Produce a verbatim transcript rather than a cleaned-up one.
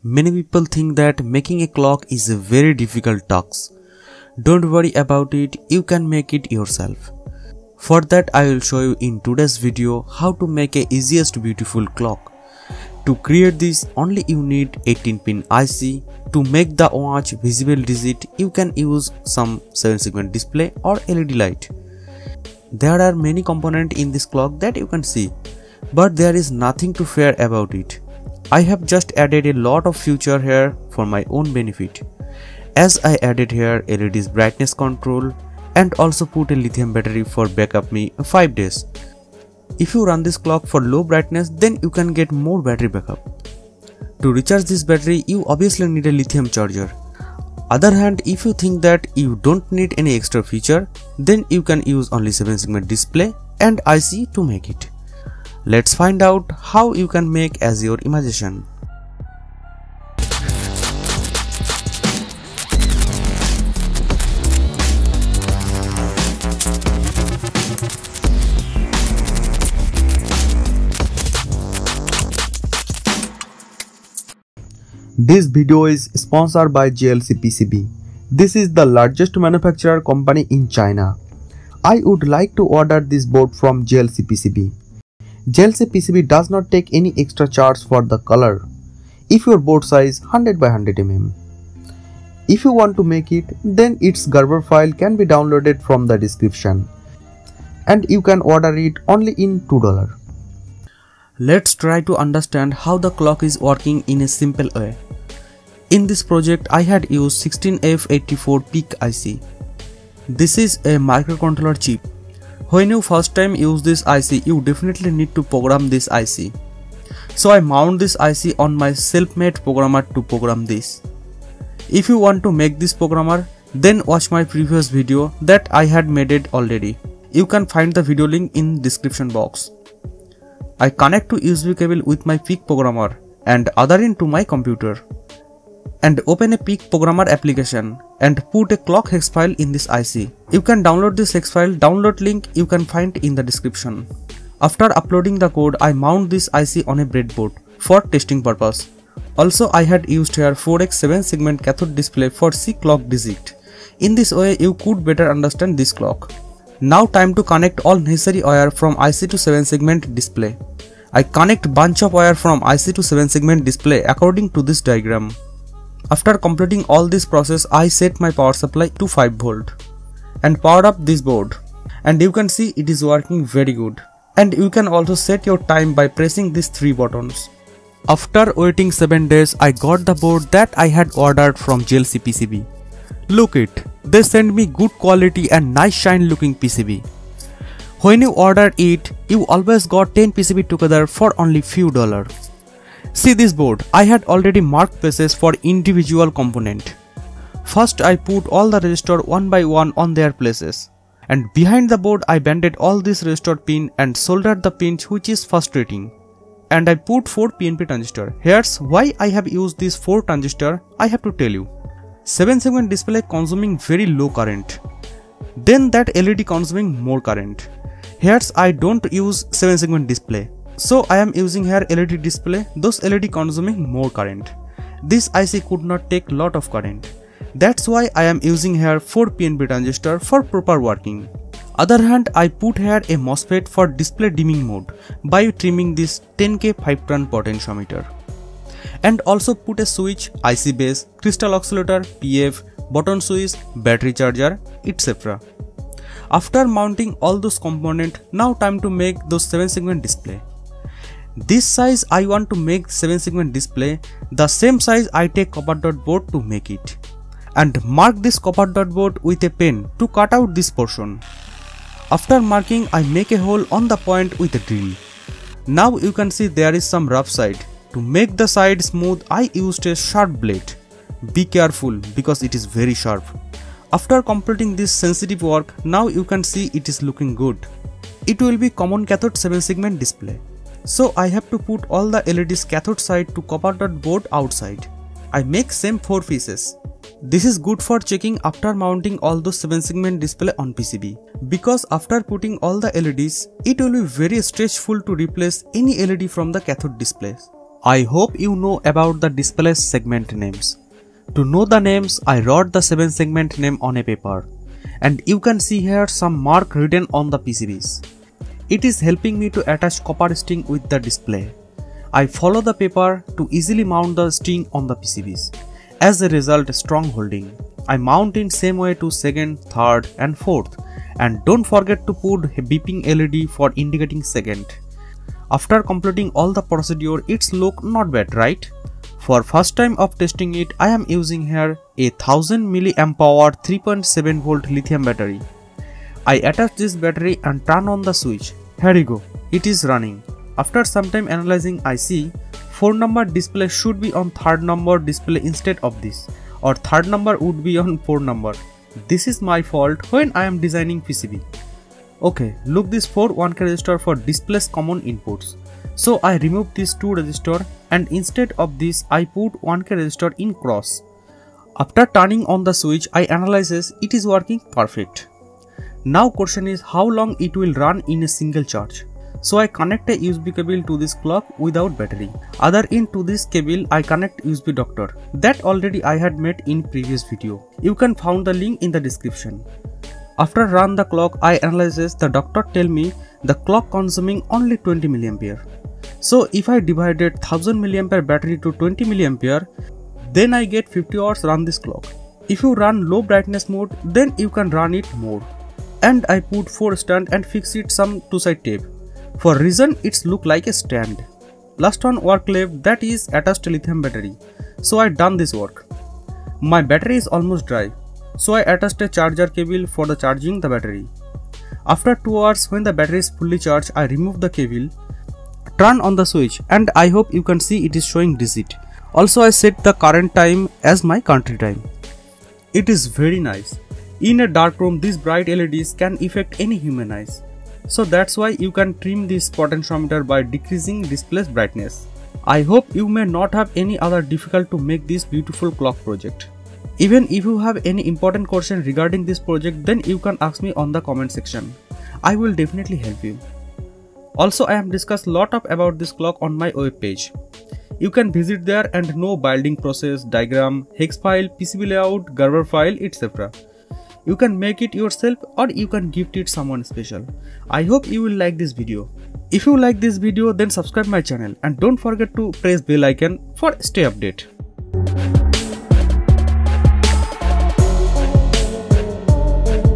Many people think that making a clock is a very difficult task. Don't worry about it, you can make it yourself. For that I will show you in today's video how to make a easiest beautiful clock. To create this only you need eighteen pin I C. To make the watch visible digit you can use some seven segment display or L E D light. There are many components in this clock that you can see, but there is nothing to fear about it. I have just added a lot of feature here for my own benefit. As I added here L E D's brightness control and also put a lithium battery for backup me five days. If you run this clock for low brightness, then you can get more battery backup. To recharge this battery you obviously need a lithium charger. Other hand, if you think that you don't need any extra feature, then you can use only seven segment display and I C to make it. Let's find out how you can make as your imagination. This video is sponsored by J L C P C B. This is the largest manufacturer company in China. I would like to order this board from J L C P C B. J L C P C B does not take any extra charge for the color if your board size one hundred by one hundred millimeters. If you want to make it, then its Gerber file can be downloaded from the description and you can order it only in two dollars. Let's try to understand how the clock is working in a simple way. In this project I had used sixteen F eighty-four PIC I C. This is a microcontroller chip. When you first time use this I C, you definitely need to program this I C. So I mount this I C on my self-made programmer to program this. If you want to make this programmer, then watch my previous video that I had made it already. You can find the video link in description box. I connect to U S B cable with my PIC programmer and other into my computer and open a PIC programmer application and put a clock hex file in this I C. You can download this hex file, download link you can find in the description. After uploading the code, I mount this I C on a breadboard for testing purpose. Also I had used here four by seven segment cathode display for C clock digit. In this way you could better understand this clock. Now time to connect all necessary wire from I C to seven segment display. I connect bunch of wire from I C to seven segment display according to this diagram. After completing all this process, I set my power supply to five volt and power up this board, and you can see it is working very good. And you can also set your time by pressing these three buttons. After waiting seven days, I got the board that I had ordered from J L C P C B. Look it, they sent me good quality and nice shine looking P C B. When you ordered it, you always got ten P C B together for only few dollars. See this board, I had already marked places for individual component. First I put all the resistor one by one on their places. And behind the board I banded all this resistor pin and soldered the pins which is frustrating. And I put four P N P transistor. Here's why I have used these four transistor, I have to tell you. seven segment display consuming very low current. Then that L E D consuming more current. Here's I don't use seven segment display. So I am using here L E D display, those L E D consuming more current. This I C could not take lot of current. That's why I am using here four P N P transistor for proper working. Other hand, I put here a MOSFET for display dimming mode by trimming this ten K five turn potentiometer. And also put a switch, I C base, crystal oscillator, P F, button switch, battery charger, et cetera. After mounting all those components, now time to make those seven segment display. This size I want to make seven segment display, the same size I take copper dot board to make it. And mark this copper dot board with a pen to cut out this portion. After marking, I make a hole on the point with a drill. Now you can see there is some rough side. To make the side smooth, I used a sharp blade. Be careful because it is very sharp. After completing this sensitive work, now you can see it is looking good. It will be common cathode seven segment display. So I have to put all the L E Ds cathode side to copper dot board outside. I make same four pieces. This is good for checking after mounting all those seven segment display on P C B. Because after putting all the L E Ds, it will be very stressful to replace any L E D from the cathode displays. I hope you know about the display segment names. To know the names, I wrote the seven segment name on a paper, and you can see here some mark written on the P C Bs. It is helping me to attach copper string with the display. I follow the paper to easily mount the string on the P C Bs. As a result, strong holding. I mount in same way to second, third and fourth, and don't forget to put a beeping L E D for indicating second. After completing all the procedure, it's look not bad, right? For first time of testing it, I am using here a one thousand milliamp hour three point seven volt lithium battery. I attach this battery and turn on the switch. Here you go, it is running. After some time analyzing, I see four number display should be on third number display instead of this, or third number would be on four number. This is my fault when I am designing P C B. Okay, look this four one K resistor for displays common inputs. So I remove these two resistor and instead of this I put one K resistor in cross. After turning on the switch, I analyzes it is working perfect. Now question is how long it will run in a single charge. So I connect a U S B cable to this clock without battery. Other end to this cable I connect U S B adapter. That already I had made in previous video. You can find the link in the description. After run the clock, I analyzes the doctor tell me the clock consuming only twenty milliampere. So if I divided one thousand milliampere battery to twenty milliampere, then I get fifty hours run this clock. If you run low brightness mode, then you can run it more. And I put four stand and fix it some two side tape. For reason it's look like a stand. Last one work left, that is attached lithium battery. So I done this work. My battery is almost dry. So I attached a charger cable for the charging the battery. After two hours when the battery is fully charged, I remove the cable, turn on the switch, and I hope you can see it is showing digit. Also I set the current time as my country time. It is very nice. In a dark room, these bright L E Ds can affect any human eyes. So that's why you can trim this potentiometer by decreasing display's brightness. I hope you may not have any other difficult to make this beautiful clock project. Even if you have any important question regarding this project, then you can ask me on the comment section. I will definitely help you. Also, I have discussed a lot of about this clock on my web page. You can visit there and know building process, diagram, hex file, P C B layout, Gerber file, et cetera. You can make it yourself or you can gift it someone special. I hope you will like this video. If you like this video, then subscribe my channel and don't forget to press bell icon for stay update.